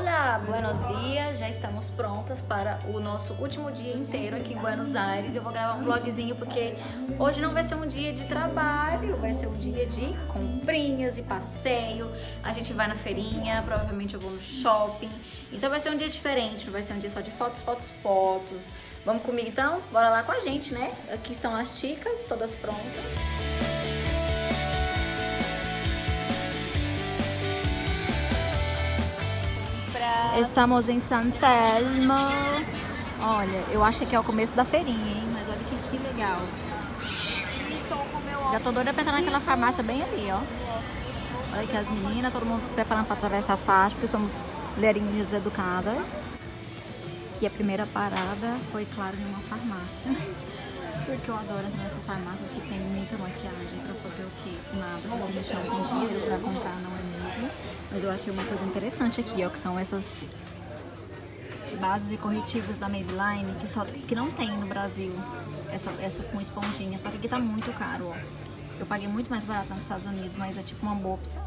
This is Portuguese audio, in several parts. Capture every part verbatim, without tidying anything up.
Olá, buenos dias, já estamos prontas para o nosso último dia inteiro aqui em Buenos Aires. Eu vou gravar um vlogzinho porque hoje não vai ser um dia de trabalho, vai ser um dia de comprinhas e passeio. A gente vai na feirinha, provavelmente eu vou no shopping, então vai ser um dia diferente, não vai ser um dia só de fotos, fotos, fotos. Vamos comigo então? Bora lá com a gente, né? Aqui estão as chicas, todas prontas. Estamos em Centésimo. Olha, eu acho que é o começo da feirinha, hein? Mas olha que, que legal. Já tô doida pra entrar naquela farmácia bem ali, ó. Olha aqui as meninas, todo mundo preparando pra atravessar a faixa, porque somos mulherinhas educadas. E a primeira parada foi, claro, em uma farmácia. Porque eu adoro entrar nessas farmácias que tem muita maquiagem pra fazer o quê? Nada, porque a gente não tem dinheiro pra comprar, não é mesmo? Mas eu achei uma coisa interessante aqui, ó, que são essas bases e corretivos da Maybelline que, só, que não tem no Brasil, essa, essa com esponjinha, só que aqui tá muito caro, ó. Eu paguei muito mais barato nos Estados Unidos, mas é tipo uma boa opção.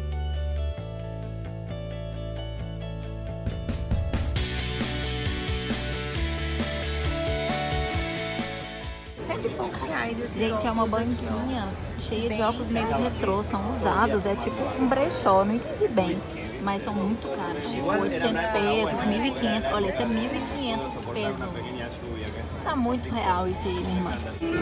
Cento e poucos reais esses Gente, é uma banquinha aqui, cheia de óculos meio retrô, são usados, é tipo um brechó, não entendi bem, mas são muito caros, tipo oitocentos pesos, mil e quinhentos, olha, isso é mil e quinhentos pesos, tá muito real isso aí, minha irmã.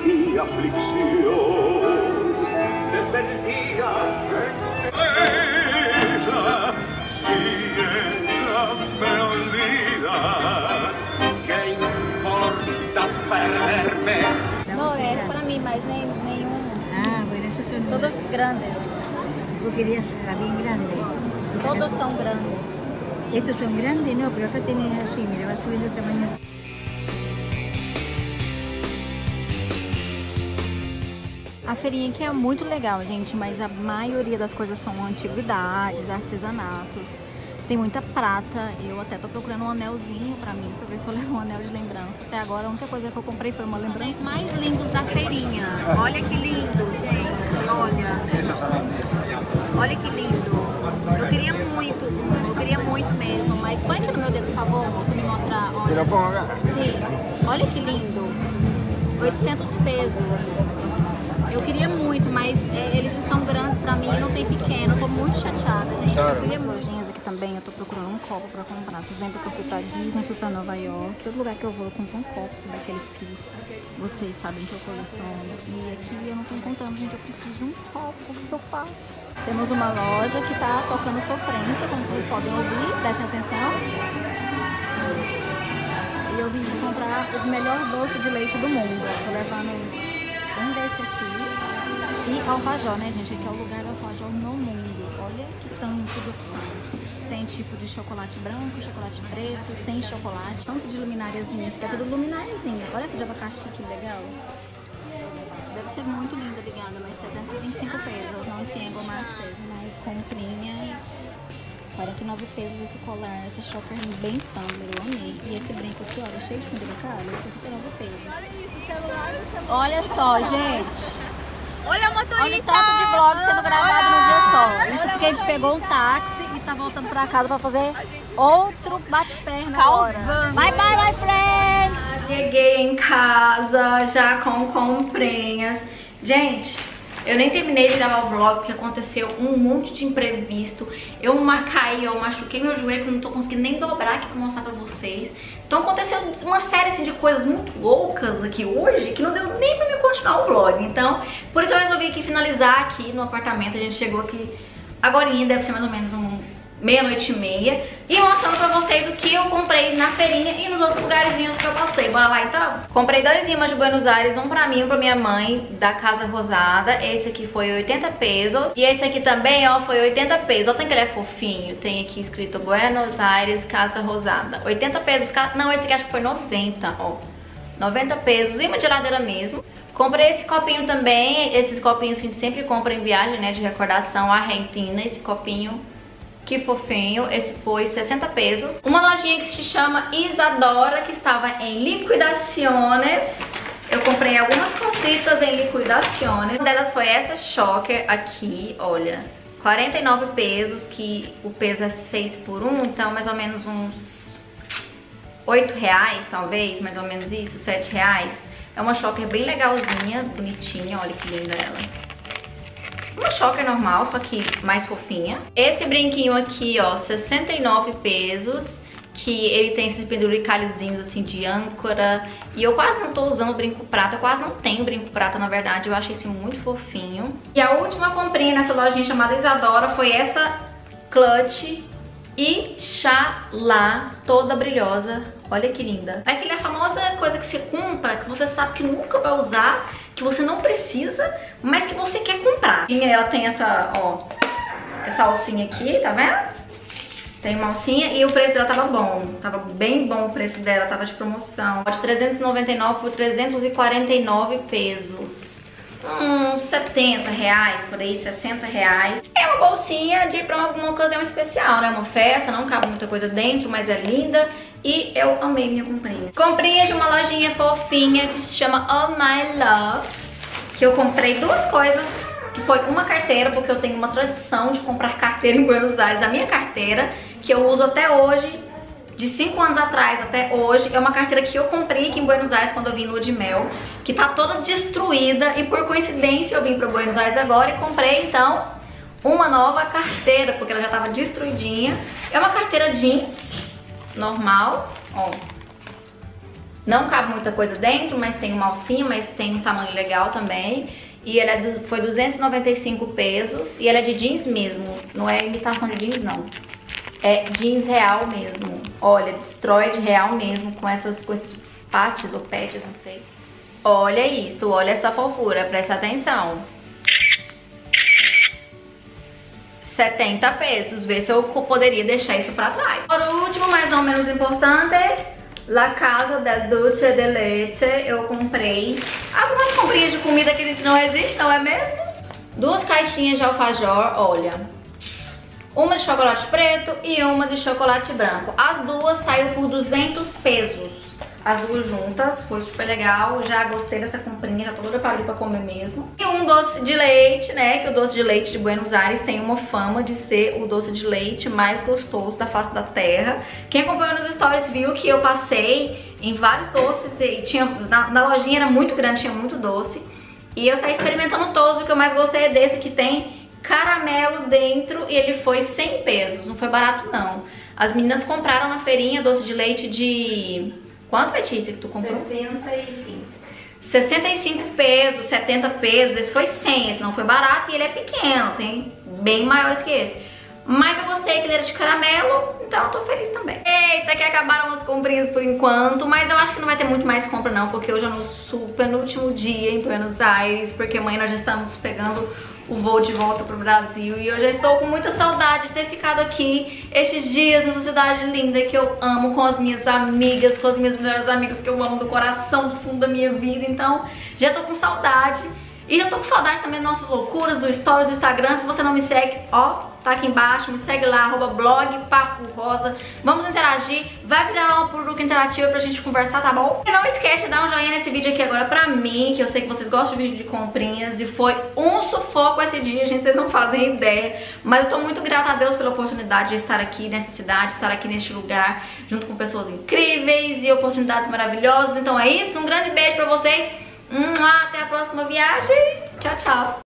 No es para mí, mas nem, nenhum. Ah, bueno, estos son Todos grandes. Tú querías la bien grande. Todos são grandes. Estos son grandes, no, pero acá tenés así, mira, va subiendo el tamaño así. A feirinha aqui é muito legal, gente, mas a maioria das coisas são antiguidades, artesanatos. Tem muita prata, eu até tô procurando um anelzinho pra mim, pra ver se eu levo um anel de lembrança. Até agora a única coisa que eu comprei foi uma lembrança. Os mais lindos da feirinha. Olha que lindo, gente, olha. Olha que lindo. Eu queria muito, eu queria muito mesmo, mas põe aqui no meu dedo, por favor, pra me mostrar. Olha. Sim, olha que lindo. oitocentos pesos. Eu queria muito, mas é, eles estão grandes pra mim e não tem pequeno. Eu tô muito chateada, gente. Eu queria muito. Também eu tô procurando um copo pra comprar. Vocês lembram que eu fui pra Disney, fui pra Nova York. Todo lugar que eu vou eu compro um copo daqueles que vocês sabem que eu coleciono. E aqui eu não tô encontrando, gente. Eu preciso de um copo. O que eu faço? Temos uma loja que tá tocando sofrência, como vocês podem ouvir. Prestem atenção. E eu vim comprar o melhor doce de leite do mundo. Tô levando um desse aqui. E alfajor, né, gente? Aqui é o lugar do alfajor no mundo. Olha que tanto de opção. Tem tipo de chocolate branco, chocolate preto, sem chocolate, tanto de lumináriazinhas, que é tudo lumináriazinha. Olha essa de abacaxi, que legal. Deve ser muito linda, ligada, mas trezentos e vinte e cinco pesos, não tenho mais pesos, mas comprinhas. quarenta e nove pesos esse colar, esse choker bem Tumblr, eu amei. E esse brinco aqui, olha, cheio de penduricalho, sessenta e nove pesos. Olha isso, celular do celular. Olha só, gente. Olha a motorista! Olha o tanto de vlog sendo gravado num dia só. Isso porque a gente pegou um táxi e tá voltando pra casa pra fazer outro bate-perna agora. Bye, bye, my friends! Cheguei em casa já com comprinhas. Gente, eu nem terminei de gravar o vlog porque aconteceu um monte de imprevisto. Eu caí, eu machuquei meu joelho que eu não tô conseguindo nem dobrar aqui pra mostrar pra vocês. Então aconteceu uma série assim, de coisas muito loucas aqui hoje que não deu nem pra me continuar o vlog. Então, por isso eu resolvi aqui finalizar aqui no apartamento. A gente chegou aqui agorinha, deve ser mais ou menos um meia-noite e meia. E mostrando pra vocês o que eu comprei na feirinha e nos outros lugarzinhos que eu passei. Bora lá então? Comprei dois imãs de Buenos Aires, um pra mim e um pra minha mãe, da Casa Rosada. Esse aqui foi oitenta pesos. E esse aqui também, ó, foi oitenta pesos. Olha que ele é fofinho. Tem aqui escrito Buenos Aires, Casa Rosada. oitenta pesos. Não, esse aqui acho que foi noventa, ó. noventa pesos. Imã de geladeira mesmo. Comprei esse copinho também. Esses copinhos que a gente sempre compra em viagem, né, de recordação, Argentina. Esse copinho, que fofinho, esse foi sessenta pesos. Uma lojinha que se chama Isadora, que estava em liquidações. Eu comprei algumas cositas em liquidações. Uma delas foi essa choker aqui, olha. quarenta e nove pesos, que o peso é seis por um, então mais ou menos uns oito reais, talvez, mais ou menos isso, sete reais. É uma choker bem legalzinha, bonitinha, olha que linda ela. Uma choker normal, só que mais fofinha. Esse brinquinho aqui, ó, sessenta e nove pesos, que ele tem esses penduricalhozinhos assim de âncora. E eu quase não tô usando brinco prata, eu quase não tenho brinco prata, na verdade. Eu achei esse muito fofinho. E a última comprinha nessa lojinha chamada Isadora foi essa clutch Ixalá, toda brilhosa. Olha que linda. É aquela famosa coisa que você compra, que você sabe que nunca vai usar, que você não precisa, mas que você quer comprar. E ela tem essa, ó, essa alcinha aqui, tá vendo? Tem uma alcinha e o preço dela tava bom. Tava bem bom o preço dela, tava de promoção. De trezentos e noventa e nove por trezentos e quarenta e nove pesos. Uns setenta reais, por aí, sessenta reais. É uma bolsinha de pra alguma ocasião especial, né? Uma festa, não cabe muita coisa dentro, mas é linda. E eu amei minha comprinha. Comprinha de uma lojinha fofinha que se chama All My Love. Que eu comprei duas coisas, que foi uma carteira, porque eu tenho uma tradição de comprar carteira em Buenos Aires. A minha carteira, que eu uso até hoje, de cinco anos atrás até hoje, é uma carteira que eu comprei aqui em Buenos Aires quando eu vim no Lua de Mel, que tá toda destruída e por coincidência eu vim pra Buenos Aires agora e comprei então uma nova carteira, porque ela já tava destruidinha. É uma carteira jeans, normal, ó. Não cabe muita coisa dentro, mas tem uma alcinha, mas tem um tamanho legal também. E ela é do, foi duzentos e noventa e cinco pesos e ela é de jeans mesmo, não é imitação de jeans não. É jeans real mesmo. Olha, destrói de real mesmo com, essas, com esses patches ou patches, não sei. Olha isso, olha essa fofura, presta atenção. setenta pesos, vê se eu poderia deixar isso pra trás. Por último, mas não menos importante, La Casa del Dulce de Leite. Eu comprei algumas comprinhas de comida que a gente não existe, não é mesmo? Duas caixinhas de alfajor, olha. Uma de chocolate preto e uma de chocolate branco. As duas saíram por duzentos pesos. As duas juntas, foi super legal. Já gostei dessa comprinha, já tô toda para pra comer mesmo. E um doce de leite, né? Que o doce de leite de Buenos Aires tem uma fama de ser o doce de leite mais gostoso da face da terra. Quem acompanhou nos stories viu que eu passei em vários doces e tinha, na, na lojinha era muito grande, tinha muito doce. E eu saí experimentando todos, o que eu mais gostei é desse que tem caramelo dentro e ele foi cem pesos, não foi barato não. As meninas compraram na feirinha doce de leite de... Quanto, Letícia, que tu comprou? sessenta e cinco. sessenta e cinco pesos, setenta pesos, esse foi cem, esse não foi barato e ele é pequeno, tem bem maiores que esse. Mas eu gostei que ele era de caramelo, então eu tô feliz também. Eita, que acabaram as comprinhas por enquanto, mas eu acho que não vai ter muito mais compra não, porque hoje é no super no último dia em Buenos Aires, porque amanhã nós já estamos pegando o voo de volta pro Brasil e eu já estou com muita saudade de ter ficado aqui estes dias nessa cidade linda que eu amo, com as minhas amigas, com as minhas melhores amigas que eu amo do coração, do fundo da minha vida, então já tô com saudade. E eu tô com saudade também das nossas loucuras, do stories do Instagram. Se você não me segue, ó, tá aqui embaixo, me segue lá, arroba blog Papo Rosa. Vamos interagir, vai virar uma pururuca interativa pra gente conversar, tá bom? E não esquece de dar um joinha nesse vídeo aqui agora pra mim, que eu sei que vocês gostam de vídeo de comprinhas. E foi um sufoco esse dia, gente, vocês não fazem ideia. Mas eu tô muito grata a Deus pela oportunidade de estar aqui nessa cidade, estar aqui neste lugar, junto com pessoas incríveis e oportunidades maravilhosas. Então é isso, um grande beijo pra vocês. Até a próxima viagem. Tchau, tchau.